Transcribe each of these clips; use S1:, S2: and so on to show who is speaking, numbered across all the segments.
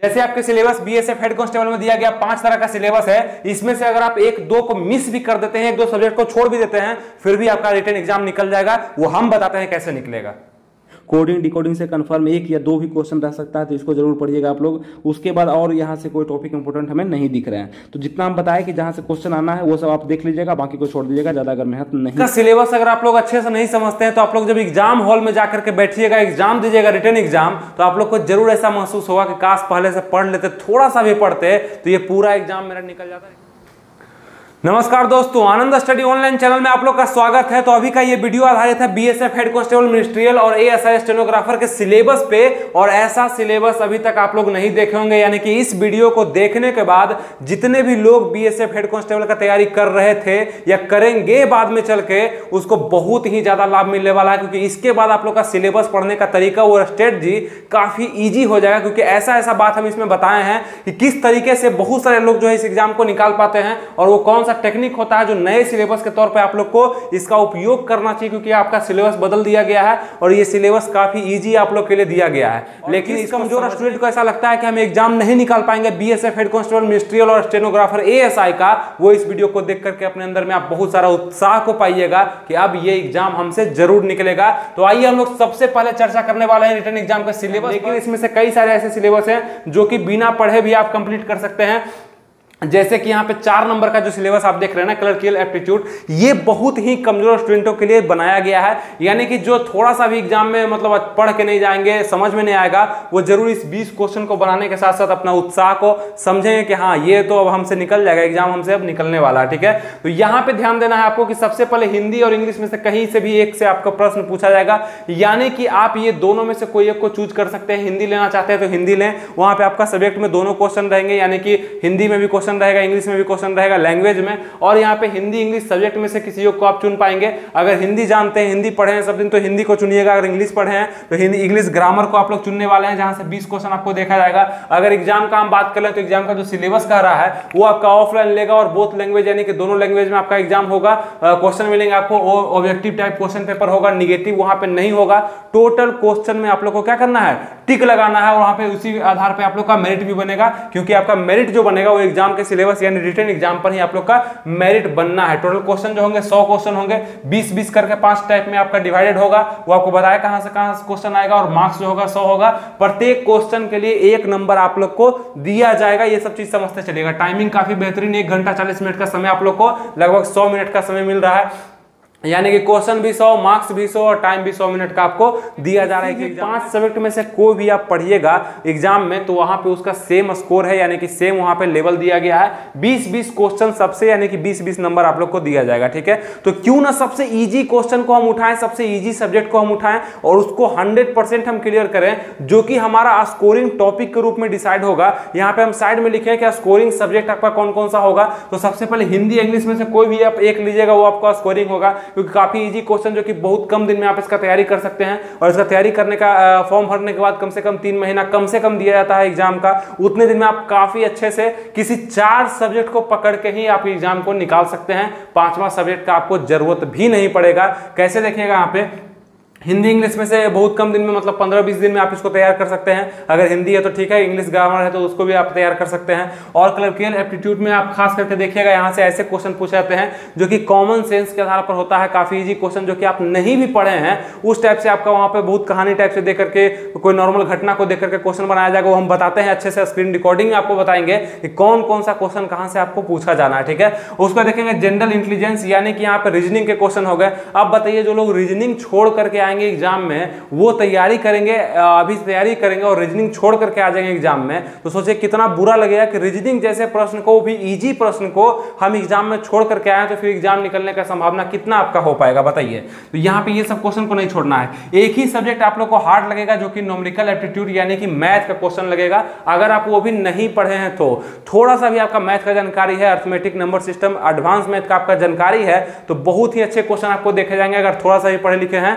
S1: जैसे आपके syllabus BSF head constable में दिया गया 5 तरह का सिलेबस है, इसमें से अगर आप एक दो को मिस भी कर देते हैं, एक दो सब्जेक्ट को छोड़ भी देते हैं, फिर भी आपका रिटन एग्जाम निकल जाएगा। वो हम बताते हैं कैसे निकलेगा।
S2: कोडिंग डिकोडिंग से कंफर्म 1 या 2 भी क्वेश्चन रह सकता है, तो इसको जरूर पढ़िएगा आप लोग। उसके बाद और यहाँ से कोई टॉपिक इंपोर्टेंट हमें नहीं दिख रहे हैं, तो जितना हम बताएं कि जहाँ से क्वेश्चन आना है वो सब आप देख लीजिएगा, बाकी को छोड़ दीजिएगा, ज्यादा अगर मेहनत नहीं।
S1: का सिलेबस अगर आप लोग अच्छे से नहीं समझते हैं तो आप लोग जब एग्जाम हॉल में जाकर के बैठिएगा, एग्जाम दीजिएगा, रिटन एग्जाम, तो आप लोग को जरूर ऐसा महसूस होगा कि काश पहले से पढ़ लेते, थोड़ा सा भी पढ़ते तो ये पूरा एग्जाम मेरा निकल जाता है। नमस्कार दोस्तों, आनंद स्टडी ऑनलाइन चैनल में आप लोग का स्वागत है। तो अभी का ये वीडियो आधारित है बीएसएफ हेड कांस्टेबल मिनिस्ट्रियल और एएसआई स्टेनोग्राफर के सिलेबस पे, और ऐसा सिलेबस अभी तक आप लोग नहीं देखे होंगे। यानी कि इस वीडियो को देखने के बाद जितने भी लोग बीएसएफ हेड कांस्टेबल का तैयारी कर रहे थे या करेंगे बाद में चल के, उसको बहुत ही ज्यादा लाभ मिलने वाला है, क्योंकि इसके बाद आप लोग का सिलेबस पढ़ने का तरीका और स्ट्रेटजी काफी ईजी हो जाएगा। क्योंकि ऐसा बात हम इसमें बताए हैं कि किस तरीके से बहुत सारे लोग जो है इस एग्जाम को निकाल पाते हैं, और वो कौन सा टेक्निक होता है जो नए सिलेबस के तौर पे आप लोग को इसका उपयोग करना चाहिए, क्योंकि आपका सिलेबस बदल दिया गया है और ये सिलेबस काफी इजी आप लोग के लिए दिया गया है। लेकिन इस कमजोर स्टूडेंट को ऐसा लगता है कि हम एग्जाम नहीं निकाल पाएंगे बीएसएफ हेड कांस्टेबल मिनिस्ट्रियल और स्टेनोग्राफर एएसआई का, वो इस वीडियो को देख करके अपने अंदर में आप बहुत सारा उत्साह को पाइएगा कि अब ये एग्जाम हमसे जरूर निकलेगा। तो आइए हम लोग सबसे पहले चर्चा करने वाले हैं रिटन एग्जाम का सिलेबस। लेकिन इसमें से कई सारे ऐसे सिलेबस हैं जो कि बिना पढ़े भी आप कंप्लीट कर सकते हैं। जैसे कि यहाँ पे 4 नंबर का जो सिलेबस आप देख रहे हैं ना, क्लर्कियल एप्टीट्यूड, ये बहुत ही कमजोर स्टूडेंटों के लिए बनाया गया है। यानी कि जो थोड़ा सा भी एग्जाम में मतलब पढ़ के नहीं जाएंगे, समझ में नहीं आएगा, वो जरूर इस 20 क्वेश्चन को बनाने के साथ साथ अपना उत्साह को समझेंगे कि हाँ ये तो अब हमसे निकल जाएगा, एग्जाम हमसे अब निकलने वाला है। ठीक है, तो यहाँ पे ध्यान देना है आपको कि सबसे पहले हिंदी और इंग्लिश में से कहीं से भी एक से आपका प्रश्न पूछा जाएगा। यानी कि आप ये दोनों में से कोई एक को चूज कर सकते हैं। हिंदी लेना चाहते हैं तो हिंदी लें, वहां पे आपका सब्जेक्ट में दोनों क्वेश्चन रहेंगे, यानी कि हिंदी में भी क्वेश्चन रहेगा, इंग्लिश में भी क्वेश्चन रहेगा, लैंग्वेज में। और यहाँ पे हिंदी इंग्लिश सब्जेक्ट में से किसी एक को आप चुन पाएंगे। अगर हिंदी जानते हैं, हिंदी पढ़े हैं सब दिन, तो हिंदी को चुनिएगा। अगर इंग्लिश पढ़े हैं तो हिंदी इंग्लिश ग्रामर को आप लोग चुनने वाले हैं, जहां से 20 क्वेश्चन आपको देखा जाएगा। अगर एग्जाम का हम बात करें तो एग्जाम का जो सिलेबस कह रहा है वो आपका ऑफलाइन लेगा, और बोथ लैंग्वेज यानी कि दोनों लैंग्वेज में आपका एग्जाम होगा। क्वेश्चन मिलेंगे आपको, ऑब्जेक्टिव टाइप क्वेश्चन पेपर होगा, निगेटिव वहां पे नहीं होगा। टोटल क्वेश्चन में आप लोग को क्या करना है, टिक लगाना है, और वहां पे उसी आधार पे आप लोग का मेरिट भी बनेगा। क्योंकि आपका मेरिट जो बनेगा वो एग्जाम के सिलेबस यानी रिटन एग्जाम पर ही आप लोग का मेरिट बनना है। टोटल क्वेश्चन जो होंगे 100 क्वेश्चन होंगे, 20-20 करके 5 टाइप में आपका डिवाइडेड होगा। वो आपको बताया कहां से क्वेश्चन आएगा, और मार्क्स जो होगा 100 होगा। प्रत्येक क्वेश्चन के लिए 1 नंबर आप लोग को दिया जाएगा। ये सब चीज समझते चलेगा। टाइमिंग काफी बेहतरीन, 1 घंटा 40 मिनट का समय आप लोग को, लगभग 100 मिनट का समय मिल रहा है। यानी कि क्वेश्चन भी 100, मार्क्स भी 100 और टाइम भी 100 मिनट का आपको दिया जा रहा है। कि 5 सब्जेक्ट में से कोई भी आप पढ़िएगा एग्जाम में तो वहां पे उसका सेम स्कोर है, यानी कि सेम वहां पे लेवल दिया गया है। 20-20 क्वेश्चन सबसे, यानी कि 20-20 नंबर आप लोग को दिया जाएगा। ठीक है, तो क्यों ना सबसे इजी क्वेश्चन को हम उठाएं, सबसे इजी सब्जेक्ट को हम उठाएं और उसको 100% हम क्लियर करें, जो कि हमारा स्कोरिंग टॉपिक के रूप में डिसाइड होगा। यहाँ पे हम साइड में लिखे कि स्कोरिंग सब्जेक्ट आपका कौन कौन सा होगा। तो सबसे पहले हिंदी इंग्लिश में से कोई भी आप एक लीजिएगा, वो आपका स्कोरिंग होगा। क्योंकि काफी इजी क्वेश्चन जो कि बहुत कम दिन में आप इसका तैयारी कर सकते हैं, और इसका तैयारी करने का फॉर्म भरने के बाद कम से कम 3 महीना कम से कम दिया जाता है एग्जाम का। उतने दिन में आप काफी अच्छे से किसी 4 सब्जेक्ट को पकड़ के ही आप एग्जाम को निकाल सकते हैं। 5वां सब्जेक्ट का आपको जरूरत भी नहीं पड़ेगा। कैसे देखिएगा, यहाँ पे हिंदी इंग्लिश में से बहुत कम दिन में, मतलब 15-20 दिन में आप इसको तैयार कर सकते हैं। अगर हिंदी है तो ठीक है, इंग्लिश ग्रामर है तो उसको भी आप तैयार कर सकते हैं। और क्लर्कियल एप्टीट्यूड में आप खास करके देखिएगा, यहाँ से ऐसे क्वेश्चन पूछे जाते हैं जो कि कॉमन सेंस के आधार पर होता है। काफी इजी क्वेश्चन जो कि आप नहीं भी पढ़े हैं, उस टाइप से आपका वहां पे बहुत कहानी टाइप से देख करके, कोई नॉर्मल घटना को देख करके क्वेश्चन बनाया जाएगा। वो हम बताते हैं अच्छे से, स्क्रीन रिकॉर्डिंग में आपको बताएंगे कि कौन कौन सा क्वेश्चन कहां से आपको पूछा जाना है। ठीक है, उसको देखेंगे जनरल इंटेलिजेंस, यानी कि यहाँ पे रीजनिंग के क्वेश्चन हो गए। अब बताइए, जो लोग रीजनिंग छोड़ करके आएंगे एग्जाम में, वो तैयारी करेंगे, अभी तैयारी करेंगे और रीजनिंग छोड़ करके आ जाएंगे एग्जाम में, तो सोचिए कितना बुरा लगेगा कि रीजनिंग जैसे प्रश्न को, भी इजी प्रश्न को हम एग्जाम में छोड़ करके आए, तो फिर एग्जाम निकलने का संभावना कितना आपका हो पाएगा बताइए। तो यहाँ पे ये सब क्वेश्चन को नहीं छोड़ना है। एक ही सब्जेक्ट आप लोग को हार्ड लगेगा, जो कि न्यूमेरिकल एप्टीट्यूड यानी कि मैथ का क्वेश्चन लगेगा। अगर आप वो भी नहीं पढ़े हैं तो थोड़ा सा भी आपका मैथ का जानकारी है, arithmetic, number system, advance math का आपका जानकारी है, तो बहुत ही अच्छे क्वेश्चन आपको देखे जाएंगे। अगर थोड़ा सा भी पढ़े लिखे हैं तो वहां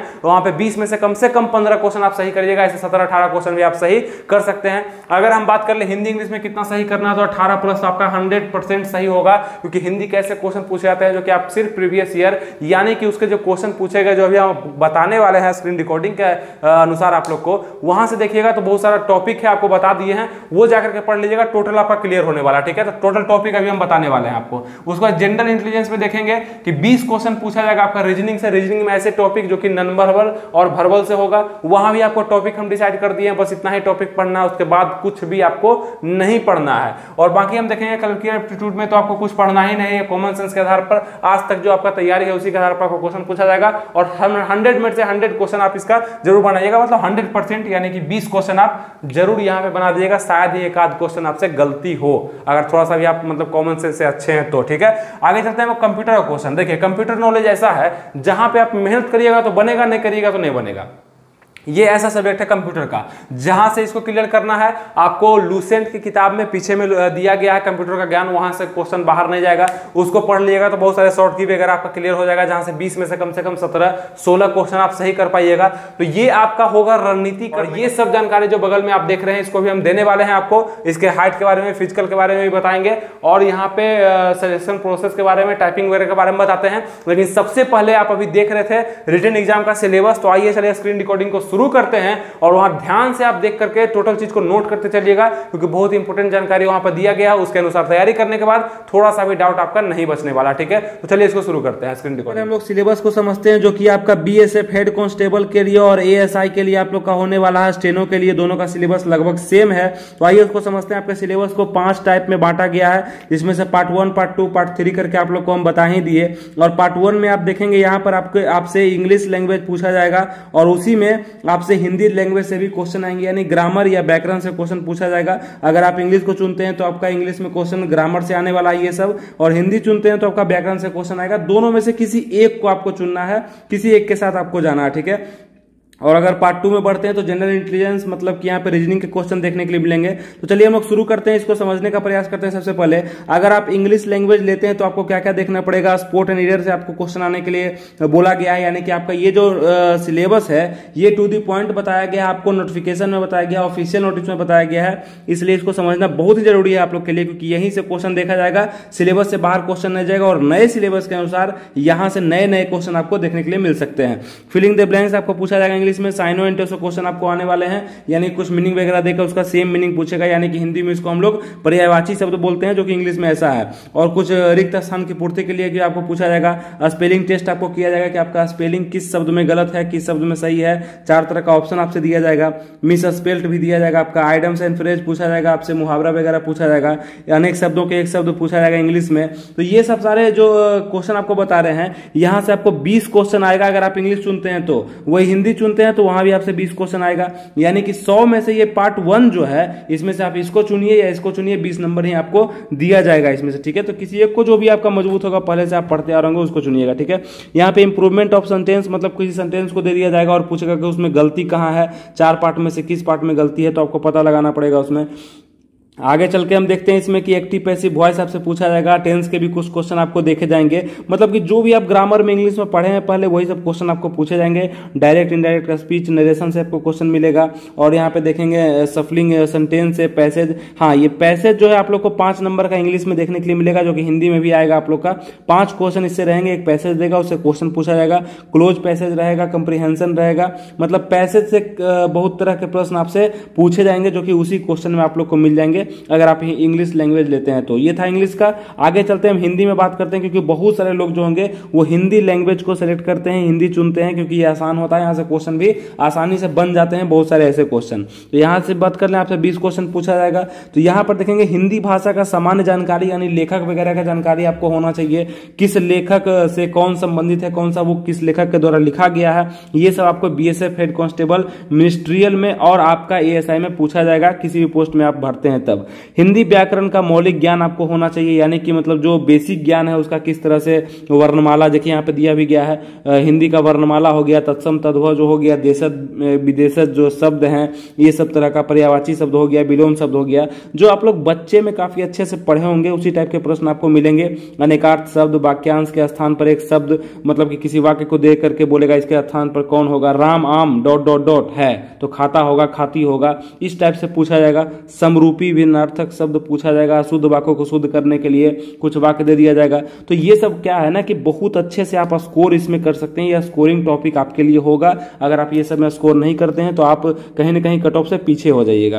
S1: पे 20 में से कम 15 क्वेश्चन आप सही करिएगा। ऐसे 17-18 क्वेश्चन भी आप सही कर सकते हैं। अगर हम बात कर ले हिंदी इंग्लिश में कितना सही करना है, तो 18 प्लस आपका 100% सही होगा, क्योंकि हिंदी कैसे क्वेश्चन पूछे जाते हैं जो कि आप सिर्फ प्रीवियस ईयर यानी कि उसके जो क्वेश्चन पूछे गए, जो अभी हम बताने वाले हैं स्क्रीन रिकॉर्डिंग के अनुसार आप लोग को, वहां से देखिएगा तो बहुत सारा टॉपिक है आपको बता दिए हैं, वो जाकर के पढ़ लीजिएगा, टोटल आपका क्लियर होने वाला। ठीक है, तो टोटल टॉपिक अभी हम बताने वाले हैं आपको। उसके बाद जनरल इंटेलिजेंस में देखेंगे कि 20 क्वेश्चन पूछा जाएगा आपका रीजनिंग से। रीजनिंग में ऐसे टॉपिक जो कि नॉन वर्बल और वर्बल से होगा, वहां भी आपको टॉपिक हम डिसाइड कर दिए हैं, बस इतना ही टॉपिक पढ़ना है, उसके बाद कुछ भी आपको नहीं पढ़ना है। और बाकी हम देखेंगे कल्चरल एप्टीट्यूड में तो आपको कुछ पढ़ना ही नहीं है, कॉमन सेंस के आधार पर आज तक जो आपका तैयारी है उसी के आधार पर आपको क्वेश्चन पूछा जाएगा, और 100 में से 100 क्वेश्चन आप इसका जरूर बनाइएगा, मतलब 100% यानी कि 20 क्वेश्चन आप जरूर यहाँ पे बना दीजिएगा। शायद ही एक आध क्वेश्चन आपसे गलती हो, अगर थोड़ा सा भी आप मतलब कॉमन सेंस से अच्छे हैं तो। ठीक है, आगे चलते हैं कंप्यूटर का क्वेश्चन। देखिए कंप्यूटर नॉलेज ऐसा है जहां पे आप मेहनत करिएगा तो बनेगा, नहीं करिएगा तो नहीं बनेगा। ये ऐसा सब्जेक्ट है कंप्यूटर का जहां से इसको क्लियर करना है आपको। लूसेंट की किताब में पीछे में दिया गया है कंप्यूटर का ज्ञान, वहां से क्वेश्चन बाहर नहीं जाएगा, उसको पढ़ लीजिएगा तो बहुत सारे शॉर्ट की वगैरह आपका क्लियर हो जाएगा, जहां से 20 में से कम 17-16 क्वेश्चन आप सही कर पाइएगा। तो ये आपका होगा रणनीति। और ये सब जानकारी जो बगल में आप देख रहे हैं इसको भी हम देने वाले हैं आपको। इसके हाइट के बारे में, फिजिकल के बारे में भी बताएंगे, और यहाँ पे सिलेक्शन प्रोसेस के बारे में, टाइपिंग वगैरह के बारे में बताते हैं। लेकिन सबसे पहले आप अभी देख रहे थे रिटन एग्जाम का सिलेबस, तो आइए चलिए स्क्रीन रिकॉर्डिंग को शुरू करते हैं, और वहां ध्यान से आप देख करके टोटल चीज को नोट करते चलिएगा, क्योंकि बहुत इंपॉर्टेंट जानकारी वहां पर दिया गया है। उसके अनुसार तैयारी करने के बाद थोड़ा सा भी डाउट आपका नहीं बचने वाला। ठीक है, तो चलिए इसको शुरू करते हैं स्क्रीन रिकॉर्डिंग।
S2: हम लोग सिलेबस को समझते हैं, जो कि आपका बीएसएफ हेड कांस्टेबल के लिए और एएसआई के लिए आप लोग का होने वाला है। स्टेनो के लिए दोनों का सिलेबस लगभग सेम है। तो आइए उसको समझते हैं। आपके सिलेबस को 5 टाइप में बांटा गया है, जिसमें से पार्ट 1, पार्ट 2, पार्ट 3 करके आप लोग को हम बता ही दिए। और पार्ट 1 में आप देखेंगे यहाँ पर आपसे इंग्लिश लैंग्वेज पूछा जाएगा, और उसी में आपसे हिंदी लैंग्वेज से भी क्वेश्चन आएंगे, यानी ग्रामर या व्याकरण से क्वेश्चन पूछा जाएगा। अगर आप इंग्लिश को चुनते हैं तो आपका इंग्लिश में क्वेश्चन ग्रामर से आने वाला है ये सब, और हिंदी चुनते हैं तो आपका व्याकरण से क्वेश्चन आएगा। दोनों में से किसी एक को आपको चुनना है, किसी एक के साथ आपको जाना है। ठीक है, और अगर पार्ट 2 में बढ़ते हैं तो जनरल इंटेलिजेंस, मतलब कि यहाँ पे रीजनिंग के क्वेश्चन देखने के लिए मिलेंगे। तो चलिए हम लोग शुरू करते हैं, इसको समझने का प्रयास करते हैं। सबसे पहले अगर आप इंग्लिश लैंग्वेज लेते हैं तो आपको क्या क्या देखना पड़ेगा। स्पोर्ट एंड एरर से आपको क्वेश्चन आने के लिए बोला गया है, यानी कि आपका ये जो सिलेबस है ये टू दी पॉइंट बताया गया है, आपको नोटिफिकेशन में बताया गया, ऑफिशियल नोटिस में बताया गया है। इसलिए इसको समझना बहुत ही जरूरी है आप लोग के लिए, क्योंकि यहीं से क्वेश्चन देखा जाएगा, सिलेबस से बाहर क्वेश्चन नहीं जाएगा, और नए सिलेबस के अनुसार यहाँ से नए नए क्वेश्चन आपको देखने के लिए मिल सकते हैं। फिलिंग द ब्लैंक्स आपको पूछा जाएगा इंग्लिश में। साइनो एंड क्वेश्चन आपको आने वाले हैं, यानी कुछ मीनिंग वगैरह देकर उसका सेम मीनिंग पूछेगा, यानी कि हिंदी में इसको हम लोग पर्यायवाची शब्द बोलते हैं, जो कि इंग्लिश में ऐसा है। और कुछ रिक्त स्थान की पूर्ति के लिए आपको पूछा जाएगा। स्पेलिंग टेस्ट आपको किया जाएगा कि आपका स्पेलिंग किस शब्द में गलत है, किस शब्द में सही है। 4 तरह का ऑप्शन आपसे दिया जाएगा। मिस स्पेल्ट भी दिया जाएगा। आपका आइडम्स एंड फ्रेज पूछा जाएगा, आपसे मुहावरा वगैरह पूछा जाएगा, अनेक शब्दों के एक शब्द पूछा जाएगा इंग्लिश में। तो ये सब सारे जो क्वेश्चन आपको बता रहे हैं, यहां से आपको 20 क्वेश्चन आएगा। अगर आप इंग्लिश चुनते हैं तो, वही हिंदी चुनते हैं तो वहां भी आपसे 20 क्वेश्चन आएगा, यानी कि 100 में से ये पार्ट 1 जो है, इसमें से आप इसको चुनिए या इसको चुनिए, 20 नंबर ही आपको दिया जाएगा इसमें से। ठीक है, तो किसी एक को जो भी आपका मजबूत होगा, पहले से आप पढ़ते आ रहे होंगे, उसको चुनिएगा। ठीक है, यहाँ पे इंप्रूवमेंट ऑफ सेंटेंस, मतलब किसी सेंटेंस को दे दिया जाएगा और पूछेगा कि उसमें गलती कहाँ है, 4 पार्ट में से किस पार्ट में गलती है, तो आपको पता लगाना पड़ेगा उसमें। आगे चल के हम देखते हैं इसमें कि एक्टिव पैसिव वॉइस आपसे पूछा जाएगा। टेंस के भी कुछ क्वेश्चन आपको देखे जाएंगे, मतलब कि जो भी आप ग्रामर में इंग्लिश में पढ़े हैं पहले, वही सब क्वेश्चन आपको पूछे जाएंगे। डायरेक्ट इनडायरेक्ट स्पीच नरेशन से आपको क्वेश्चन मिलेगा। और यहाँ पे देखेंगे सफलिंग सेंटेंस से पैसेज। हाँ, ये पैसेज जो है आप लोग को 5 नंबर का इंग्लिश में देखने के लिए मिलेगा, जो कि हिंदी में भी आएगा आप लोग का। 5 क्वेश्चन इससे रहेंगे। एक पैसेज देगा, उससे क्वेश्चन पूछा जाएगा। क्लोज पैसेज रहेगा, कंप्रीहेंशन रहेगा, मतलब पैसेज से बहुत तरह के प्रश्न आपसे पूछे जाएंगे, जो कि उसी क्वेश्चन में आप लोग को मिल जाएंगे अगर आप इंग्लिश लैंग्वेज लेते हैं तो। ये था इंग्लिश का। आगे चलते हैं, हम हिंदी में बात करते हैं, क्योंकि बहुत सारे लोग जो होंगे वो हिंदी लैंग्वेज को सेलेक्ट करते हैं, हिंदी चुनते हैं, क्योंकि ये आसान होता है। यहाँ से क्वेश्चन भी आसानी से बन जाते हैं, बहुत सारे ऐसे क्वेश्चन। तो यहाँ से बात कर लें, आपसे 20 क्वेश्चन पूछा जाएगा। तो यहाँ पर देखेंगे हिंदी भाषा का सामान्य जानकारी, यानी लेखक वगैरह का जानकारी आपको होना चाहिए। किस लेखक से कौन संबंधित है, कौन सा बुक किस लेखक के द्वारा लिखा गया है, ये सब आपको बीएसएफ हेड कांस्टेबल मिनिस्ट्रियल में और आपका एएसआई में पूछा जाएगा, किसी भी पोस्ट में आप भरते हैं तब। सब। हिंदी व्याकरण का मौलिक ज्ञान आपको होना चाहिए, यानी कि मतलब जो बेसिक ज्ञान है उसका, किस तरह से वर्णमाला, देखिए यहाँ पे दिया भी गया है, हिंदी का वर्णमाला हो गया, तत्सम तद्भव जो हो गया, देशज विदेशज जो शब्द हैं, ये सब तरह का पर्यायवाची शब्द हो गया, विलोम शब्द हो गया, जो आप लोग बच्चे में काफी अच्छे से पढ़े होंगे, उसी टाइप के प्रश्न आपको मिलेंगे। अनेकार्थ शब्द, वाक्यांश के स्थान पर एक शब्द, मतलब कि किसी वाक्य को देख करके बोलेगा इसके स्थान पर कौन होगा, राम आम डॉट डॉट डॉट है तो खाता होगा, खाती होगा, इस टाइप से पूछा जाएगा। समरूपी भिन्नार्थक शब्द पूछा जाएगा, शुद्ध वाक्यों को शुद्ध करने के लिए कुछ वाक्य दे दिया जाएगा। तो ये सब क्या है ना कि बहुत अच्छे से आप स्कोर इसमें कर सकते हैं, यह स्कोरिंग टॉपिक आपके लिए होगा। अगर आप ये सब में स्कोर नहीं करते हैं तो आप कहीं ना कहीं कट ऑफ से पीछे हो जाइएगा।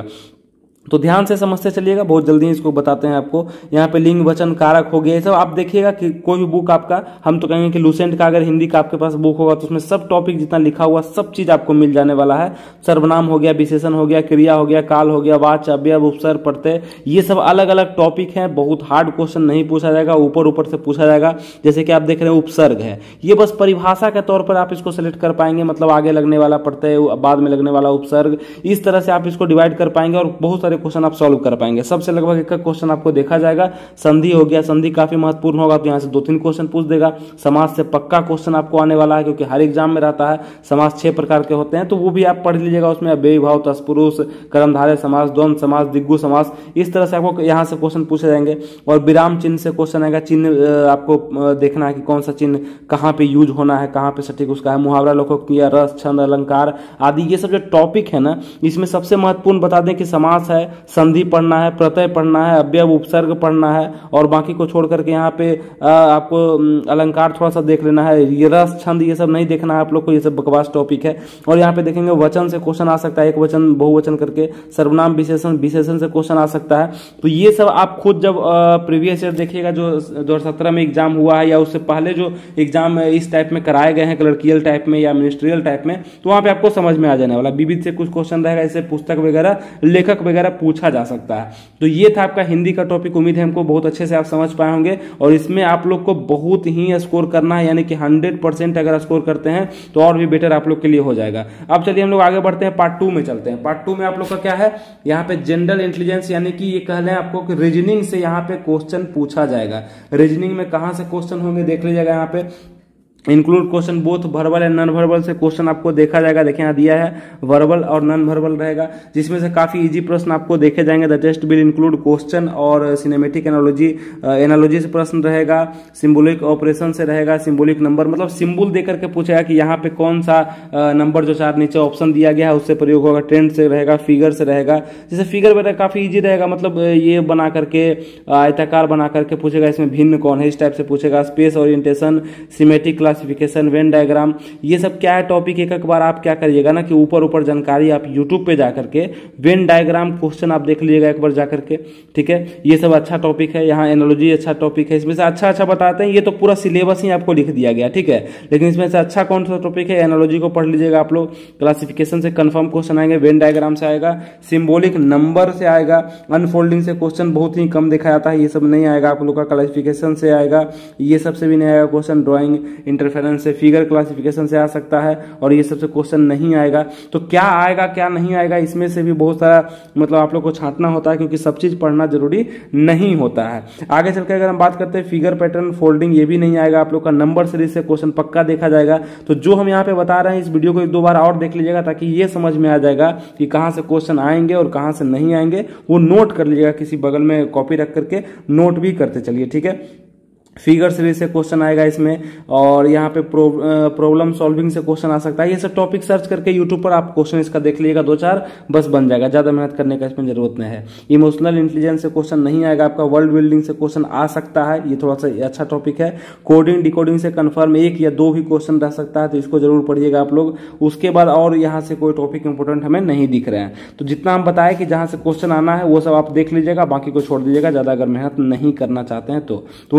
S2: तो ध्यान से समझते चलिएगा, बहुत जल्दी इसको बताते हैं आपको। यहाँ पे लिंग वचन कारक हो गया, ये सब आप देखिएगा कि कोई भी बुक आपका, हम तो कहेंगे कि लूसेंट का अगर हिंदी का आपके पास बुक होगा तो उसमें सब टॉपिक जितना लिखा हुआ सब चीज आपको मिल जाने वाला है। सर्वनाम हो गया, विशेषण हो गया, क्रिया हो गया, काल हो गया, वाच्य, अव्यय, उपसर्ग, प्रत्यय, ये सब अलग अलग टॉपिक हैं। बहुत हार्ड क्वेश्चन नहीं पूछा जाएगा, ऊपर ऊपर से पूछा जाएगा। जैसे कि आप देख रहे हैं उपसर्ग है, ये बस परिभाषा के तौर पर आप इसको सेलेक्ट कर पाएंगे, मतलब आगे लगने वाला प्रत्यय, बाद में लगने वाला उपसर्ग, इस तरह से आप इसको डिवाइड कर पाएंगे और बहुत सारे क्वेश्चन आप सॉल्व कर पाएंगे। सबसे लगभग एक क्वेश्चन आपको देखा जाएगा। संधि हो गया, संधि काफी महत्वपूर्ण होगा, तो यहाँ से 2-3 क्वेश्चन पूछ देगा। समास से पक्का क्वेश्चन आपको आने वाला है, क्योंकि हर एग्जाम में रहता है। समास 6 प्रकार के होते हैं, तो वो भी आप पढ़ लीजिएगा। उसमें अव्ययी भाव, तत्पुरुष, कर्मधारय समास, द्वंद्व समास, दिग्गु समास, इस तरह से आपको यहाँ से क्वेश्चन पूछे जाएंगे। और विराम चिन्ह से क्वेश्चन आएगा। चिन्ह आपको देखना है कि कौन सा चिन्ह कहाँ पे यूज होना है, कहाँ पे सटीक उसका है। मुहावरा, लोकोक्ति, रस, छंद, अलंकार आदि, ये सब जो टॉपिक है ना, इसमें सबसे महत्वपूर्ण बता दें कि समास है, संधि पढ़ना है, प्रत्यय पढ़ना है, अव्यय उपसर्ग पढ़ना है, और बाकी को छोड़ करके यहाँ पे आपको अलंकार थोड़ा सा देख लेना है। ये रस, छंद, ये सब नहीं देखना है आप लोग को, ये सब बकवास टॉपिक है। और यहाँ पे देखेंगे वचन से क्वेश्चन आ सकता है, एक वचन बहुवचन करके। सर्वनाम, विशेषण, विशेषण से क्वेश्चन आ सकता है। तो ये सब आप खुद जब प्रीवियस ईयर देखिएगा, जो 2017 में एग्जाम हुआ है या उससे पहले जो एग्जाम इस टाइप में कराए गए हैं, क्लर्कियल टाइप में या मिनिस्ट्रियल टाइप में, तो वहां पे आपको समझ में आ जाने वाला। विविध से कुछ क्वेश्चन रहेगा, इससे पुस्तक वगैरह, लेखक वगैरह पूछा जा सकता है। तो ये था आपका हिंदी का टॉपिक। उम्मीद है हमको बहुत अच्छे से आप समझ पाए होंगे, और इसमें आप लोग को बहुत ही स्कोर करना है, यानी कि 100% अगर स्कोर करते हैं तो और भी बेटर आप लोग के लिए हो जाएगा। अब चलिए हम लोग आगे बढ़ते हैं, पार्ट 2 में चलते हैं। पार्ट 2 में आप लोग का क्या है, यहाँ पे जनरल इंटेलिजेंस, यानी कि ये कह लें आपको कि रीजनिंग से यहाँ पे क्वेश्चन पूछा जाएगा। रीजनिंग में कहां से क्वेश्चन होंगे देख लीजिएगा। यहाँ पे include question both verbal and non verbal से क्वेश्चन आपको देखा जाएगा। देखिए यहाँ दिया है वर्बल और नॉन वर्बल रहेगा, जिसमें से काफी इजी प्रश्न आपको देखे जाएंगे। The test will include question और सिनेमेटिक एनालॉजी से प्रश्न रहेगा, सिंबॉलिक ऑपरेशन से रहेगा, सिंबॉलिक नंबर, मतलब सिंबल देकर के पूछेगा कि यहाँ पे कौन सा नंबर जो चार नीचे ऑप्शन दिया गया है उससे प्रयोग होगा। ट्रेंड से रहेगा, फिगर से रहेगा। जैसे फिगर वगैरह काफी इजी रहेगा, मतलब ये बना करके आयताकार बना करके पूछेगा, इसमें भिन्न कौन है, इस टाइप से पूछेगा। Space orientation, symmetric classification, Venn diagram, ये सब क्या है टॉपिक। एक बार आप क्या करिएगा ना कि ऊपर ऊपर जानकारी आप यूट्यूब पे जाकर के वेन डायग्राम क्वेश्चन आप देख लीजिएगा एक बार जाकर के, ठीक है। ये सब अच्छा टॉपिक है। यहाँ एनालॉजी अच्छा टॉपिक है, इसमें से अच्छा अच्छा बताते हैं। ये तो पूरा सिलेबस ही आपको लिख दिया गया, ठीक है, लेकिन इसमें से अच्छा कौन सा टॉपिक है, एनालॉजी को पढ़ लीजिएगा आप लोग। क्लासिफिकेशन से कंफर्म क्वेश्चन आएंगे, वेन डायग्राम से आएगा, सिंबॉलिक नंबर से आएगा, अनफोल्डिंग से क्वेश्चन बहुत ही कम देखा जाता है, ये सब नहीं आएगा आप लोग का। क्लासिफिकेशन से आएगा, ये सबसे भी नहीं आएगा क्वेश्चन। ड्राइंग इंटरफेरेंस से, फिगर क्लासिफिकेशन से आ सकता है, और ये सबसे क्वेश्चन नहीं आएगा। तो क्या आएगा क्या नहीं आएगा, इसमें से भी बहुत सारा मतलब आप लोग को छांटना होता है, क्योंकि सब चीज पढ़ना जरूरी नहीं होता है। आगे चलकर अगर हम बात करते हैं फिगर पैटर्न, फोल्डिंग, ये भी नहीं आएगा आप लोग का। नंबर सीरीज से क्वेश्चन पक्का देखा जाएगा। तो जो हम यहाँ पे बता रहे हैं इस वीडियो को 1-2 बार और देख लीजिएगा, ताकि ये समझ में आ जाएगा कि कहां से क्वेश्चन आएंगे और कहां से नहीं आएंगे। वो नोट कर लीजिएगा, किसी बगल में कॉपी रख करके नोट भी करते चलिए, ठीक है। फिगर सीरीज से क्वेश्चन आएगा इसमें, और यहाँ पे प्रॉब्लम सॉल्विंग से क्वेश्चन आ सकता है। ये सब टॉपिक सर्च करके यूट्यूब पर आप क्वेश्चन इसका देख लीजिएगा, 2-4 बस बन जाएगा, ज्यादा मेहनत करने का इसमें जरूरत नहीं है। इमोशनल इंटेलिजेंस से क्वेश्चन नहीं आएगा आपका। वर्ल्ड बिल्डिंग से क्वेश्चन आ सकता है, ये थोड़ा सा अच्छा टॉपिक है। कोडिंग डिकोडिंग से कंफर्म 1 या 2 भी क्वेश्चन रह सकता है, तो इसको जरूर पढ़िएगा आप लोग। उसके बाद और यहाँ से कोई टॉपिक इंपोर्टेंट हमें नहीं दिख रहे हैं। तो जितना हम बताए कि जहां से क्वेश्चन आना है वो सब आप देख लीजिएगा, बाकी को छोड़ दीजिएगा, ज्यादा अगर मेहनत नहीं करना चाहते हैं तो। उम्मीद है आप लोग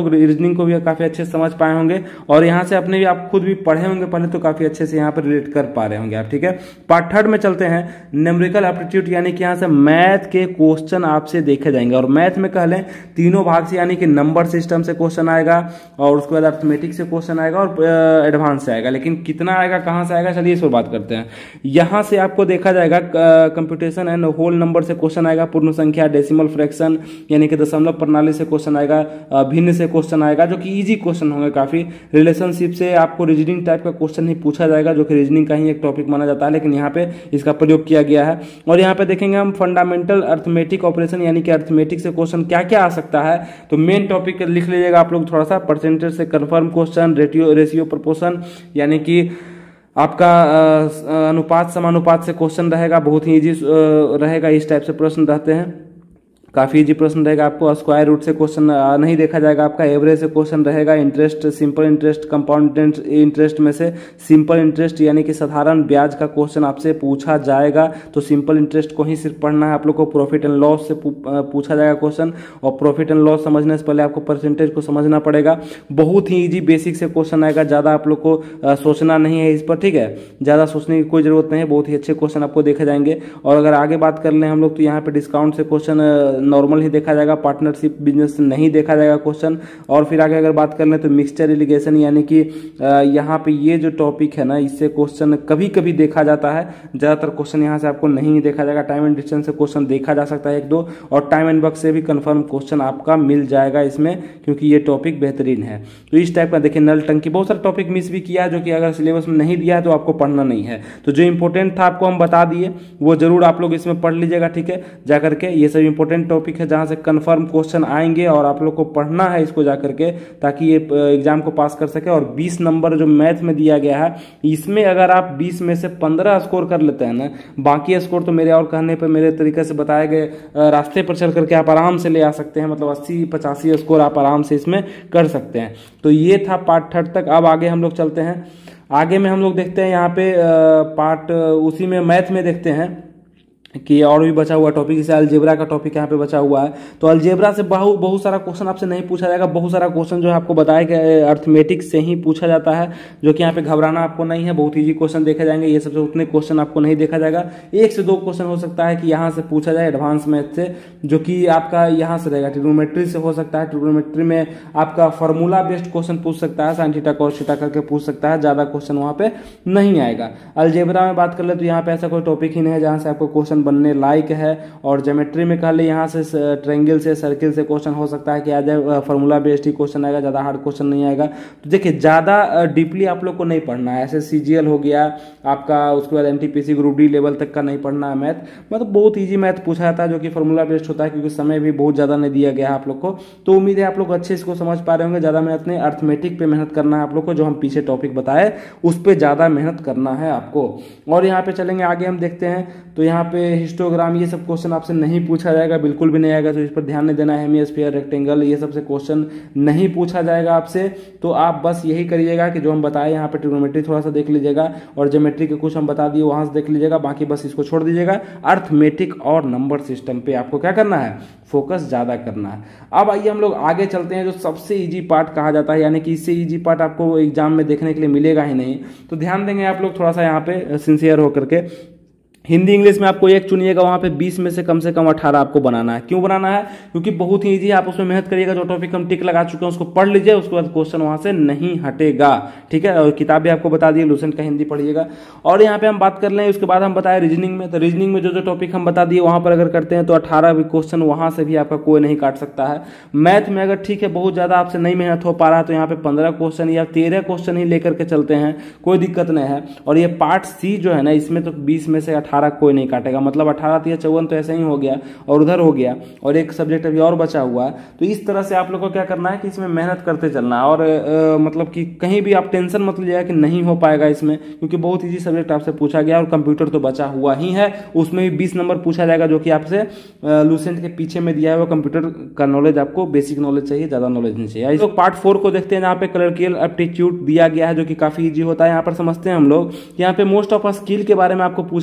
S2: लोग रीजनिंग को भी काफी अच्छे से समझ पाए होंगे और यहाँ से अपने भी आप खुद भी पढ़े होंगे पहले, तो काफी अच्छे से यहाँ पर रिलेट कर पा रहे होंगे आप। ठीक है, पार्ट थर्ड में चलते हैं। न्यूमेरिकल एप्टीट्यूड यानी कि यहाँ से मैथ के क्वेश्चन आपसे देखे जाएंगे और मैथ में कह लें तीनों भाग से, यानी कि नंबर सिस्टम से क्वेश्चन आएगा और उसके बाद अर्थमेटिक से क्वेश्चन आएगा और एडवांस से आएगा। लेकिन कितना आएगा, कहां से आएगा, चलिए इस पर बात करते हैं। यहां से आपको देखा जाएगा कंप्यूटेशन एंड होल नंबर से क्वेश्चन आएगा, पूर्ण संख्या, डेसिमल फ्रैक्शन यानी कि दशमलव प्रणाली से क्वेश्चन आएगा, भिन्न से क्वेश्चन आएगा जो कि इजी क्वेश्चन होंगे काफी। रिलेशनशिप से आपको रीजनिंग टाइप का क्वेश्चन ही पूछा जाएगा जो कि रीजनिंग का ही एक टॉपिक माना जाता है, लेकिन यहाँ पे इसका प्रयोग किया गया है। और यहाँ पे देखेंगे हम फंडामेंटल अर्थमेटिक ऑपरेशन यानी कि अर्थमेटिक से क्वेश्चन क्या क्या आ सकता है। तो मेन टॉपिक लिख लीजिएगा आप लोग थोड़ा सा, परसेंटेज से कंफर्म क्वेश्चन, रेशियो प्रोपोर्शन यानी कि आपका अनुपात समानुपात से क्वेश्चन रहेगा, बहुत ही इजी रहेगा, इस टाइप से प्रश्न रहते हैं, काफी इजी प्रश्न रहेगा। आपको स्क्वायर रूट से क्वेश्चन नहीं देखा जाएगा, आपका एवरेज से क्वेश्चन रहेगा, interest, simple interest, compound interest में से सिंपल इंटरेस्ट यानी कि साधारण ब्याज का क्वेश्चन आपसे पूछा जाएगा। तो सिंपल इंटरेस्ट को ही सिर्फ पढ़ना है आप लोग को। प्रॉफिट एंड लॉस से पूछा जाएगा क्वेश्चन और प्रॉफिट एंड लॉस समझने से पहले आपको परसेंटेज को समझना पड़ेगा। बहुत ही ईजी बेसिक से क्वेश्चन आएगा, ज्यादा आप लोग को सोचना नहीं है इस पर। ठीक है, ज्यादा सोचने की कोई जरूरत नहीं है, बहुत ही अच्छे क्वेश्चन आपको देखे जाएंगे। और अगर आगे बात कर लें हम लोग तो यहाँ पे डिस्काउंट से क्वेश्चन नॉर्मल ही देखा जाएगा, पार्टनरशिप बिजनेस नहीं देखा जाएगा क्वेश्चन। और फिर आगे अगर बात कर लें तो मिक्सचर इरिगेशन यानी कि यहाँ पे ये जो टॉपिक है ना, इससे क्वेश्चन कभी कभी देखा जाता है, ज्यादातर क्वेश्चन यहाँ से आपको नहीं देखा जाएगा। टाइम एंड डिस्टेंस से क्वेश्चन देखा जा सकता है एक दो, और टाइम एंड वर्क से भी कंफर्म क्वेश्चन आपका मिल जाएगा इसमें, क्योंकि ये टॉपिक बेहतरीन है। तो इस टाइप का देखिए, नल टंकी, बहुत सारे टॉपिक मिस भी किया है जो कि अगर सिलेबस में नहीं दिया है तो आपको पढ़ना नहीं है। तो जो इंपॉर्टेंट था आपको हम बता दिए, वो जरूर आप लोग इसमें पढ़ लीजिएगा। ठीक है, जाकर के ये सब इंपॉर्टेंट टॉपिक है जहां से कंफर्म क्वेश्चन आएंगे और आप लोग को पढ़ना है इसको जाकर के, ताकि ये एग्जाम को पास कर सके। और 20 नंबर जो मैथ में दिया गया है, इसमें अगर आप 20 में से 15 स्कोर कर लेते हैं ना, बाकी स्कोर तो मेरे और कहने पर, मेरे तरीके से बताए गए रास्ते पर चल करके आप आराम से ले आ सकते हैं। मतलब 80-85 स्कोर आप आराम से इसमें कर सकते हैं। तो ये था पार्ट थर्ड तक। अब आगे हम लोग चलते हैं, आगे में हम लोग देखते हैं यहाँ पे पार्ट उसी में मैथ में देखते हैं कि और भी बचा हुआ टॉपिक, जैसे अलजेब्रा का टॉपिक यहाँ पे बचा हुआ है। तो अलजेब्रा से बहुत सारा क्वेश्चन आपसे नहीं पूछा जाएगा, बहुत सारा क्वेश्चन जो है आपको बताया कि अर्थमेटिक से ही पूछा जाता है, जो कि यहाँ पे घबराना आपको नहीं है, बहुत ईजी क्वेश्चन देखे जाएंगे। ये सबसे उतने क्वेश्चन आपको नहीं देखा जाएगा, 1 से 2 क्वेश्चन हो सकता है कि यहाँ से पूछा जाए एडवांस मैथ से, जो कि आपका यहाँ से रहेगा, ट्रिग्नोमेट्री से हो सकता है। ट्रिग्नोमेट्री में आपका फॉर्मूला बेस्ड क्वेश्चन पूछ सकता है, साइन थीटा कॉस थीटा करके पूछ सकता है, ज्यादा क्वेश्चन वहाँ पे नहीं आएगा। अलजेब्रा में बात कर ले तो यहाँ पे ऐसा कोई टॉपिक ही नहीं है जहाँ से आपको क्वेश्चन बनने लायक है। और ज्योमेट्री में कह ले यहाँ से ट्रायंगल से, सर्किल से क्वेश्चन हो सकता है कि आ जाए, फॉर्मूला बेस्ड ही क्वेश्चन आएगा, ज्यादा हार्ड क्वेश्चन नहीं आएगा। तो देखिए, ज्यादा डीपली आप लोग को नहीं पढ़ना है, ऐसे सीजीएल हो गया आपका, उसके बाद एनटीपीसी ग्रुप डी लेवल तक का नहीं पढ़ना है मैथ। मतलब बहुत ईजी मैथ पूछा जाता है जो कि फॉर्मूला बेस्ड होता है, क्योंकि समय भी बहुत ज्यादा नहीं दिया गया है आप लोग को। तो उम्मीद है आप लोग अच्छे इसको समझ पा रहे होंगे। ज्यादा मेहनत नहीं, अर्थमेटिक पे मेहनत करना है आप लोग को, जो हम पीछे टॉपिक बताए उस पर ज्यादा मेहनत करना है आपको। और यहाँ पे चलेंगे आगे, हम देखते हैं तो यहाँ पे हिस्टोग्राम, ये सब क्वेश्चन आपसे नहीं पूछा जाएगा, बिल्कुल भी नहीं आएगा, तो इस पर ध्यान नहीं देना है। हेमिस्फीयर, रेक्टेंगल, ये सबसे क्वेश्चन नहीं पूछा जाएगा आपसे। तो आप बस यही करिएगा कि जो हम बताए यहाँ पे ट्रिग्नोमेट्री थोड़ा सा देख लीजिएगा, और ज्योमेट्री के कुछ हम बता दिए वहां से देख लीजिएगा, बाकी बस इसको छोड़ दीजिएगा। अर्थमेटिक और नंबर सिस्टम पे आपको क्या करना है, फोकस ज्यादा करना है। अब आइए हम लोग आगे चलते हैं, जो सबसे इजी पार्ट कहा जाता है, यानी कि इससे इजी पार्ट आपको एग्जाम में देखने के लिए मिलेगा ही नहीं। तो ध्यान देंगे आप लोग थोड़ा सा यहाँ पे सिंसियर होकर के। हिंदी इंग्लिश में आपको एक चुनिएगा, वहां पे 20 में से कम 18 आपको बनाना है। क्यों बनाना है, क्योंकि बहुत ही इजी है, आप उसमें मेहनत करिएगा। जो टॉपिक हम टिक लगा चुके हैं उसको पढ़ लीजिए, उसके बाद क्वेश्चन वहां से नहीं हटेगा। ठीक है, और किताब भी आपको बता दी, लूसेंट का हिंदी पढ़िएगा। और यहाँ पे हम बात कर लें, उसके बाद हम बताए रीजनिंग में। तो रीजनिंग में जो टॉपिक हम बता दिए वहां पर अगर करते हैं तो 18 भी क्वेश्चन वहां से भी आपका कोई नहीं काट सकता है। मैथ में अगर ठीक है बहुत ज्यादा आपसे नहीं मेहनत हो पा रहा है तो यहाँ पे 15 क्वेश्चन या 13 क्वेश्चन ही लेकर के चलते हैं, कोई दिक्कत नहीं है। और ये पार्ट सी जो है ना, इसमें तो 20 में से 18 कोई नहीं काटेगा, मतलब 18 या 54 तो ऐसे ही हो गया, और उधर हो गया, और एक सब्जेक्ट अभी और बचा हुआ है। तो इस तरह से आप लोग को क्या करना है कि इसमें मेहनत करते चलना है, और मतलब कि कहीं भी आप टेंशन मत लीजिएगा कि नहीं हो पाएगा इसमें, क्योंकि बहुत इजी सब्जेक्ट आपसे पूछा गया, और कंप्यूटर तो बचा हुआ ही है, उसमें भी 20 नंबर पूछा जाएगा, जो कि आपसे लूसेंट के पीछे में दिया है वो कंप्यूटर का नॉलेज, आपको बेसिक नॉलेज चाहिए, ज्यादा नॉलेज नहीं चाहिए। तो पार्ट 4 को देखते हैं, जहाँ पे क्लर्कियल एप्टीट्यूड दिया गया है, जो कि काफी इजी होता है। यहाँ पर समझते हैं हम लोग, यहाँ पे मोस्ट ऑफ स्किल के बारे में आपको पूछा जाएगा,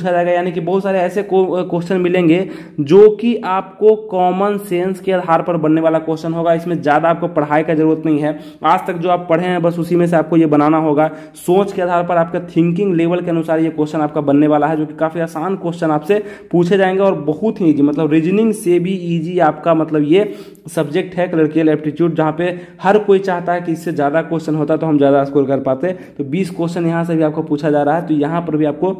S2: यानी कि बहुत सारे ऐसे क्वेश्चन मिलेंगे जो कि आपको कॉमन सेंस के आधार पर बनने वाला क्वेश्चन होगा। इसमें ज़्यादा आपको पढ़ाई का जरूरत नहीं है, आज तक जो आप पढ़े हैं बस उसी में से आपको ये बनाना होगा। सोच के आधार पर आपका थिंकिंग लेवल के अनुसार ये क्वेश्चन आपका बनने वाला है, जो कि काफ़ी आसान क्वेश्चन आपसे पूछे जाएंगे और बहुत ही ईजी, मतलब रीजनिंग से भी ईजी आपका मतलब ये सब्जेक्ट है क्लर्कियल एप्टीट्यूड, जहाँ पे हर कोई चाहता है कि इससे ज़्यादा क्वेश्चन होता तो हम ज़्यादा स्कोर कर पाते। तो 20 क्वेश्चन यहाँ से भी आपको पूछा जा रहा है, तो यहाँ पर भी आपको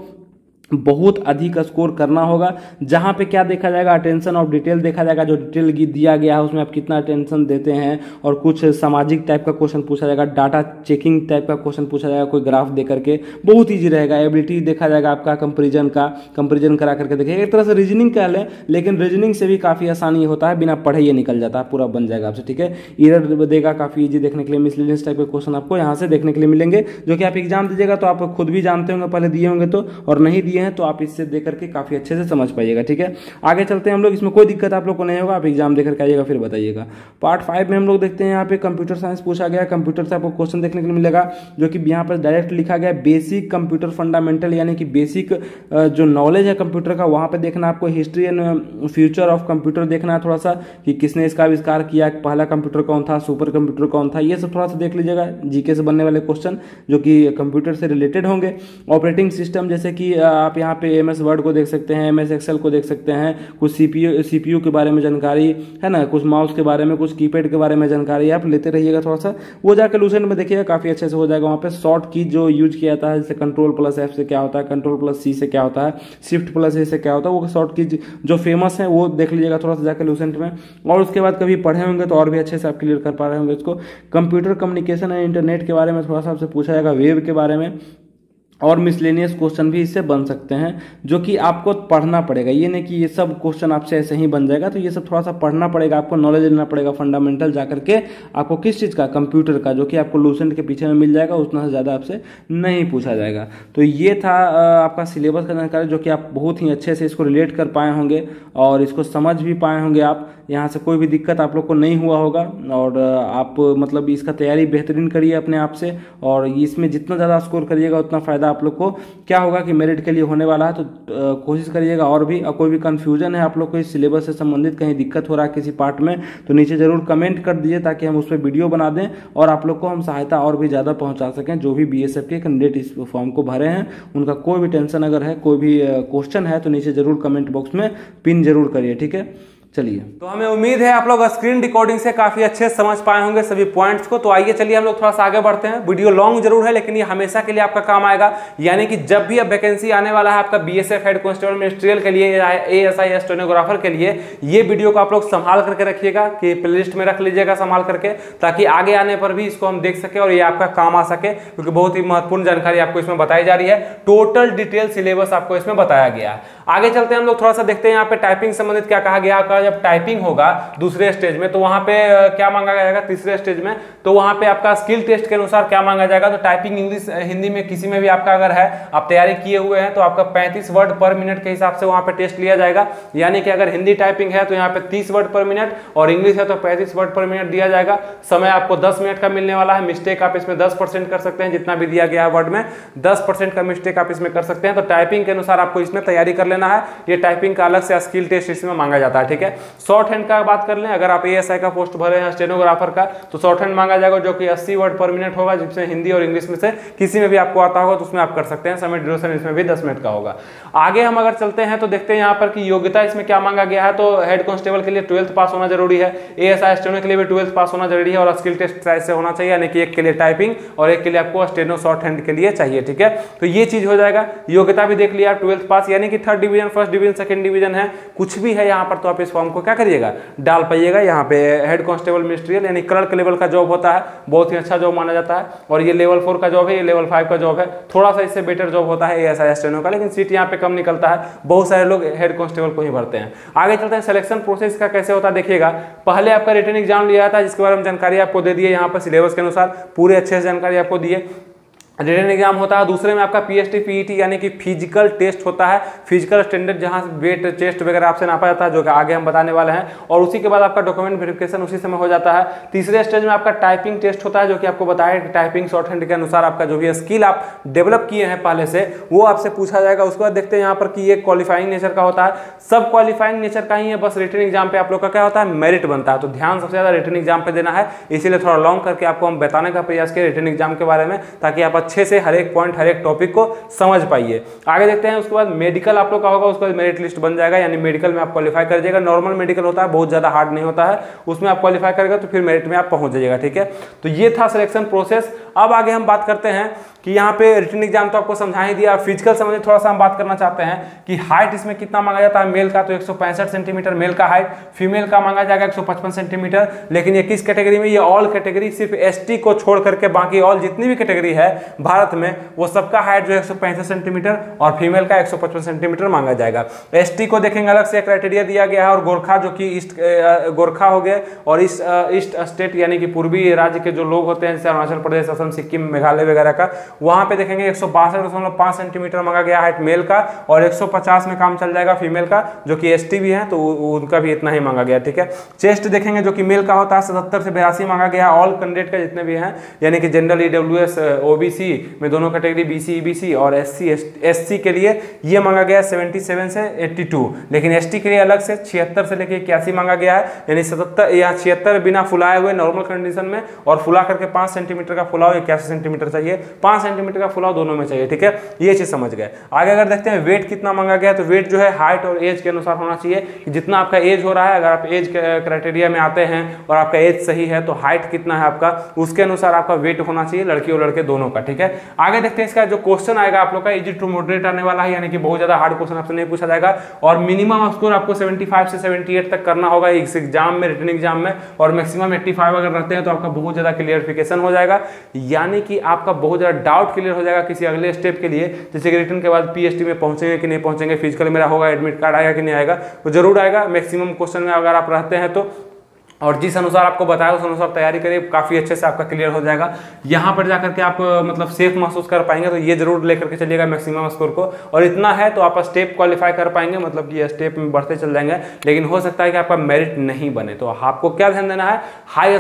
S2: बहुत अधिक स्कोर करना होगा। जहां पे क्या देखा जाएगा, अटेंशन ऑफ डिटेल देखा जाएगा, जो डिटेल दिया गया है उसमें आप कितना अटेंशन देते हैं, और कुछ सामाजिक टाइप का क्वेश्चन पूछा जाएगा, डाटा चेकिंग टाइप का क्वेश्चन पूछा जाएगा कोई ग्राफ दे करके, बहुत ईजी रहेगा। एबिलिटी देखा जाएगा आपका कंपेरिजन करा करके देखिएगा। एक तरह से रीजनिंग कह लें, लेकिन रीजनिंग से भी काफ़ी आसानी होता है, बिना पढ़े ये निकल जाता है, पूरा बन जाएगा आपसे, ठीक है। इरर देगा काफ़ी ईजी देखने के लिए, मिसलेनियस टाइप के क्वेश्चन आपको यहाँ से देखने के लिए मिलेंगे, जो कि आप एग्जाम दीजिएगा तो आप खुद भी जानते होंगे, पहले दिए होंगे तो, और नहीं दिए हैं तो आप इससे देख करके काफी अच्छे से समझ पाइएगा, ठीक है। आगे चलते हैं हम लोग, इसमें कोई दिक्कत आप लोग को नहीं होगा, आप एग्जाम देकर के आइएगा फिर बताइएगा। पार्ट 5 में हम लोग देखते हैं यहाँ पे कंप्यूटर साइंस पूछा गया। कंप्यूटर से आपको क्वेश्चन देखने के लिए मिलेगा, जो कि यहाँ पर डायरेक्ट लिखा गया बेसिक कंप्यूटर फंडामेंटल, यानी कि बेसिक जो नॉलेज है कंप्यूटर का, वहाँ पे देखना आपको history and future of computer देखना है थोड़ा सा, कि किसने इसका आविष्कार किया, पहला कंप्यूटर कौन था, सुपर कंप्यूटर कौन था, ये सब थोड़ा सा देख लीजिएगा। जीके से बनने वाले क्वेश्चन जो कि कंप्यूटर से रिलेटेड होंगे। ऑपरेटिंग सिस्टम, जैसे कि आप यहाँ पे MS वर्ड को देख सकते हैं, MS एक्सेल को देख सकते हैं, कुछ CPU के बारे में जानकारी है ना, कुछ माउस के बारे में, कुछ कीपैड के बारे में जानकारी आप लेते रहिएगा थोड़ा सा, वो जाकर लूसेंट में देखिएगा, काफी अच्छे से हो जाएगा। वहाँ पे शॉर्ट की जो यूज किया जाता है, जैसे Ctrl+F से क्या होता है, Ctrl+C से क्या होता है, Shift+A से क्या होता है, वो शॉर्ट की जो फेमस है वो देख लीजिएगा थोड़ा सा जाकर लूसेंट में। और उसके बाद कभी पढ़े होंगे तो और भी अच्छे से आप क्लियर कर पा रहे होंगे इसको। कंप्यूटर कम्युनिकेशन एंड इंटरनेट के बारे में थोड़ा सा आपसे पूछा जाएगा, वेब के बारे में, और मिसलेनियस क्वेश्चन भी इससे बन सकते हैं, जो कि आपको पढ़ना पड़ेगा। ये नहीं कि ये सब क्वेश्चन आपसे ऐसे ही बन जाएगा, तो ये सब थोड़ा सा पढ़ना पड़ेगा, आपको नॉलेज लेना पड़ेगा फंडामेंटल जाकर के। आपको किस चीज़ का, कंप्यूटर का, जो कि आपको लूसेंट के पीछे में मिल जाएगा, उतना से ज़्यादा आपसे नहीं पूछा जाएगा। तो ये था आपका सिलेबस का जानकारी, जो कि आप बहुत ही अच्छे से इसको रिलेट कर पाए होंगे और इसको समझ भी पाए होंगे आप। यहाँ से कोई भी दिक्कत आप लोग को नहीं हुआ होगा, और आप मतलब इसका तैयारी बेहतरीन करिए अपने आप से, और इसमें जितना ज़्यादा स्कोर करिएगा उतना फ़ायदा आप लोग को क्या होगा कि मेरिट के लिए होने वाला है। तो कोशिश करिएगा। और भी कोई भी कन्फ्यूजन है आप लोग को इस सिलेबस से संबंधित, कहीं दिक्कत हो रहा है किसी पार्ट में, तो नीचे जरूर कमेंट कर दीजिए, ताकि हम उस पर वीडियो बना दें और आप लोग को हम सहायता और भी ज़्यादा पहुँचा सकें। जो भी BSF के कैंडिडेट इस फॉर्म को भरे हैं, उनका कोई भी टेंशन अगर है, कोई भी क्वेश्चन है, तो नीचे जरूर कमेंट बॉक्स में पिन जरूर करिए, ठीक है। चलिए,
S1: तो हमें उम्मीद है आप लोग स्क्रीन रिकॉर्डिंग से काफी अच्छे से समझ पाए होंगे सभी पॉइंट्स को। तो आइए चलिए हम लोग थोड़ा सा आगे बढ़ते हैं। वीडियो लॉन्ग जरूर है, लेकिन ये हमेशा के लिए आपका काम आएगा। यानी कि जब भी अब वैकेंसी आने वाला है आपका BSF हेड कांस्टेबल मिनिस्ट्रियल के लिए, ASI स्टेनोग्राफर के लिए, ये वीडियो को आप लोग संभाल करके रखिएगा, कि प्लेलिस्ट में रख लीजिएगा संभाल करके, ताकि आगे आने पर भी इसको हम देख सके और ये आपका काम आ सके, क्योंकि बहुत ही महत्वपूर्ण जानकारी आपको इसमें बताई जा रही है। टोटल डिटेल सिलेबस आपको इसमें बताया गया है। आगे चलते हैं हम लोग थोड़ा सा देखते हैं यहाँ पे टाइपिंग संबंधित क्या कहा गया। आपका जब टाइपिंग होगा दूसरे स्टेज में, तो वहां पे क्या मांगा जाएगा, तीसरे स्टेज में, तो वहां पे आपका स्किल टेस्ट के अनुसार क्या मांगा जाएगा। तो टाइपिंग इंग्लिश हिंदी में किसी में भी आपका अगर है, आप तैयारी किए हुए हैं, तो आपका 35 वर्ड पर मिनट के हिसाब से वहां पे टेस्ट लिया जाएगा। यानी कि अगर हिंदी टाइपिंग है तो यहाँ पे 30 वर्ड पर मिनट, और इंग्लिश है तो 35 वर्ड पर मिनट दिया जाएगा। समय आपको 10 मिनट का मिलने वाला है। मिस्टेक आप इसमें 10% कर सकते हैं, जितना भी दिया गया है वर्ड में 10% का मिस्टेक आप इसमें कर सकते हैं। तो टाइपिंग के अनुसार आपको इसमें तैयारी कर लेना है। ये टाइपिंग का अलग से स्किल टेस्ट इसमें मांगा जाता है, ठीक है। शॉर्ट हैंड का बात कर लें, अगर आप ASI का पोस्ट भरे हैं स्टेनोग्राफर का, तो शॉर्ट हैंड मांगा जाएगा, जो कि 80 वर्ड पर मिनट होगा, जिसमें हिंदी और इंग्लिश में से किसी में भी आपको आता होगा तो उसमें आप कर सकते हैं। समय ड्यूरेशन इसमें भी 10 मिनट का होगा। आगे हम अगर चलते हैं तो देखते हैं यहाँ पर कि योग्यता इसमें क्या मांगा गया है। तो हेड कांस्टेबल के लिए 12th पास होना जरूरी है, ASI स्टेनो के लिए भी 12th पास होना जरूरी है, और स्किल टेस्ट से होना चाहिए, यानी कि एक के लिए टाइपिंग और एक के लिए आपको स्टेनो शॉर्ट हैंड के लिए चाहिए, ठीक है। तो ये चीज हो जाएगा। योग्यता भी देख लिया, 12th पास, यानी कि 3rd division, 1st division, 2nd division है, कुछ भी है यहाँ पर, तो आप इस फॉर्म को क्या करिएगा, डाल पाइएगा। यहाँ पे हेड कांस्टेबल मिनिस्ट्रियल यानी क्लर्क लेवल का जॉब होता है, बहुत ही अच्छा जॉब माना जाता है। और ये लेवल 4 का जॉब है, ये लेवल 5 का जॉब है, थोड़ा सा इससे बेटर जॉब होता है ASI स्टेनो का, लेकिन सीट यहाँ पे कम निकलता है। बहुत सारे लोग हेड कांस्टेबल को ही भरते हैं। आगे चलते हैं, सिलेक्शन प्रोसेस का कैसे होता है देखिएगा। पहले आपका रिटन एग्जाम लिया था, जिसके बारे में जानकारी आपको दे दी है यहाँ पर सिलेबस के अनुसार, पूरे अच्छे से जानकारी आपको दी है। रिटन एग्जाम होता है। दूसरे में आपका पीएसटी पीईटी यानी कि फिजिकल टेस्ट होता है, फिजिकल स्टैंडर्ड जहां वेट चेस्ट वगैरह आपसे नापा जाता है, जो कि आगे हम बताने वाले हैं। और उसी के बाद आपका डॉक्यूमेंट वेरिफिकेशन उसी समय हो जाता है। तीसरे स्टेज में आपका टाइपिंग टेस्ट होता है, जो कि आपको बताया कि टाइपिंग शॉर्ट हैंड के अनुसार आपका जो भी स्किल आप डेवलप किए हैं पहले से वो आपसे पूछा जाएगा। उसके बाद देखते हैं यहाँ पर कि ये क्वालिफाइंग नेचर का होता है, सब क्वालिफाइंग नेचर का ही है, बस रिटन एग्जाम पे आप लोग का क्या होता है, मेरिट बनता है। तो ध्यान सबसे ज्यादा रिटन एग्जाम पे देना है, इसीलिए थोड़ा लॉन्ग करके आपको हम बताने का प्रयास किया रिटन एग्जाम के बारे में, ताकि आप अच्छे से हर एक पॉइंट हर एक टॉपिक को समझ पाइए। आगे देखते हैं। उसके बाद मेडिकल आप लोग का होगा, उसके बाद मेरिट लिस्ट बन जाएगा, यानी मेडिकल में आप क्वालिफाई कर जाएगा। नॉर्मल मेडिकल होता है, बहुत ज्यादा हार्ड नहीं होता है, उसमें आप क्वालिफाई करेगा तो फिर मेरिट में आप पहुंच जाइएगा। ठीक है, तो ये था सिलेक्शन प्रोसेस। अब आगे हम बात करते हैं कि यहाँ पे रिटन एग्जाम तो आपको समझा ही दिया, फिजिकल संबंधी थोड़ा सा हम बात करना चाहते हैं कि हाइट इसमें कितना मांगा जाता है। मेल का तो 165 सेंटीमीटर मेल का हाइट, फीमेल का मांगा जाएगा 155 सेंटीमीटर। लेकिन ये किस कैटेगरी में, ये ऑल कैटेगरी, सिर्फ एसटी को छोड़ करके बाकी ऑल जितनी भी कैटेगरी है भारत में वो सबका हाइट जो 165 सेंटीमीटर और फीमेल का 155 सेंटीमीटर मांगा जाएगा। एसटी को देखेंगे अलग से क्राइटेरिया दिया गया है, और गोरखा जो कि ईस्ट गोरखा हो गए और ईस्ट स्टेट यानी कि पूर्वी राज्य के जो लोग होते हैं जैसे अरुणाचल प्रदेश, असम, सिक्किम, मेघालय वगैरह का, वहां पे देखेंगे 162.5 सेंटीमीटर मांगा गया हाइट मेल का, और 150 में काम चल जाएगा फीमेल का, जो कि एसटी भी है तो उनका भी इतना ही मांगा गया। ठीक है, चेस्ट देखेंगे जो कि मेल का होता है 77 से 82 मांगा गया ऑल कैंडिडेट का जितने भी हैं, यानी कि जनरल, ईडब्ल्यूएस, ओबीसी में दोनों कैटेगरी, बीसी, ईबीसी और एससी के लिए ये मांगा गया 77 से 82। लेकिन एसटी के लिए अलग से 76 से लेकर 81 मांगा गया है, यानी 77 या 76 बिना फुलाए हुए नॉर्मल कंडीशन में, और फुला करके 5 सेंटीमीटर का फुलाव 81 सेंटीमीटर चाहिए, 5 सेंटीमीटर का फुलाव दोनों में चाहिए। ठीक है, ये चीज समझ गए। आगे अगर देखते हैं वेट कितना मांगा गया, तो वेट जो है हाइट और एज के अनुसार होना चाहिए, कि जितना आपका एज हो रहा है, अगर आप एज क्राइटेरिया में आते हैं और आपका एज सही है तो हाइट कितना है आपका, उसके अनुसार आपका वेट होना चाहिए, लड़की और लड़के दोनों का। ठीक है, आगे देखते हैं इसका जो क्वेश्चन आएगा आप लोग का इजी टू मॉडरेट आने वाला है, यानी कि बहुत ज्यादा हार्ड क्वेश्चन आपसे नहीं पूछा जाएगा, और मिनिमम स्कोर आपको 75 से 78 तक करना होगा इस एग्जाम में, रिटन एग्जाम में, और मैक्सिमम 85 अगर रहते हैं तो आपका बहुत ज्यादा क्लियरिफिकेशन हो जाएगा, यानी कि आपका बहुत ज्यादा डाउट क्लियर हो जाएगा किसी अगले स्टेप के लिए, जैसे कि रिटन के बाद पीएचडी में पहुंचेंगे कि नहीं पहुंचेंगे, फिजिकल मेरा होगा, एडमिट कार्ड आएगा कि नहीं आएगा, तो जरूर आएगा मैक्सिमम क्वेश्चन में अगर आप रहते हैं तो, और जिस अनुसार आपको बताया उस अनुसार तैयारी करिए, काफी अच्छे से आपका क्लियर हो जाएगा। यहाँ पर जाकर के आप मतलब सेफ महसूस कर पाएंगे, तो ये जरूर लेकर के चलिएगा मैक्सिमम स्कोर को, और इतना है तो आप स्टेप क्वालिफाई कर पाएंगे, मतलब कि स्टेप में बढ़ते चल जाएंगे। लेकिन हो सकता है कि आपका मेरिट नहीं बने, तो आपको क्या ध्यान देना है, हाई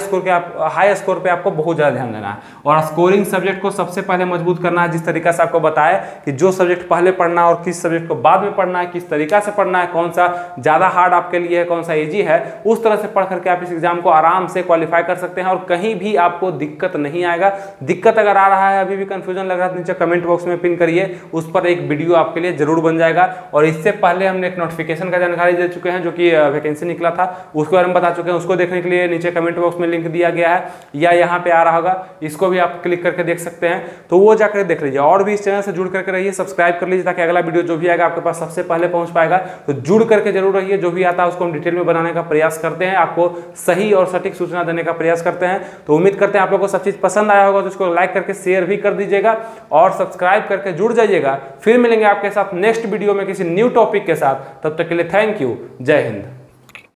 S1: स्कोर पे आपको बहुत ज्यादा ध्यान देना है, और स्कोरिंग सब्जेक्ट को सबसे पहले मजबूत करना है, जिस तरीका से आपको बताया कि जो सब्जेक्ट पहले पढ़ना और किस सब्जेक्ट को बाद में पढ़ना है, किस तरीका से पढ़ना है, कौन सा ज्यादा हार्ड आपके लिए है, कौन सा ईजी है, उस तरह से पढ़ करके आप इस एग्जाम को आराम से क्वालिफाई कर सकते हैं, और कहीं भी आपको दिक्कत नहीं आएगा। दिक्कत अगर आ रहा है, अभी भी कंफ्यूजन लग रहा है, नीचे कमेंट बॉक्स में पिन करिए, उस पर एक वीडियो आपके लिए जरूर बन जाएगा। और इससे पहले हमने एक नोटिफिकेशन का जानकारी दे चुके हैं, जो कि वैकेंसी निकला था, उसके बारे में बता चुके हैं, उसको देखने के लिए नीचे कमेंट बॉक्स में लिंक दिया गया है, या यहाँ पे आ रहा होगा, इसको भी आप क्लिक करके देख सकते हैं, तो वो जाकर देख लीजिए। और भी इस चैनल से जुड़ करके रहिए, सब्सक्राइब कर लीजिए, ताकि अगला वीडियो जो भी आएगा आपके पास सबसे पहले पहुंच पाएगा। तो जुड़ करके जरूर रहिए, जो भी आता है उसको हम डिटेल में बनाने का प्रयास करते हैं, आपको सही और सटीक सूचना देने का प्रयास करते हैं। तो उम्मीद करते हैं आप लोगों को सब चीज पसंद आया होगा, तो इसको लाइक करके शेयर भी कर दीजिएगा और सब्सक्राइब करके जुड़ जाइएगा। फिर मिलेंगे आपके साथ नेक्स्ट वीडियो में किसी न्यू टॉपिक के साथ, तब तक के लिए थैंक यू, जय हिंद।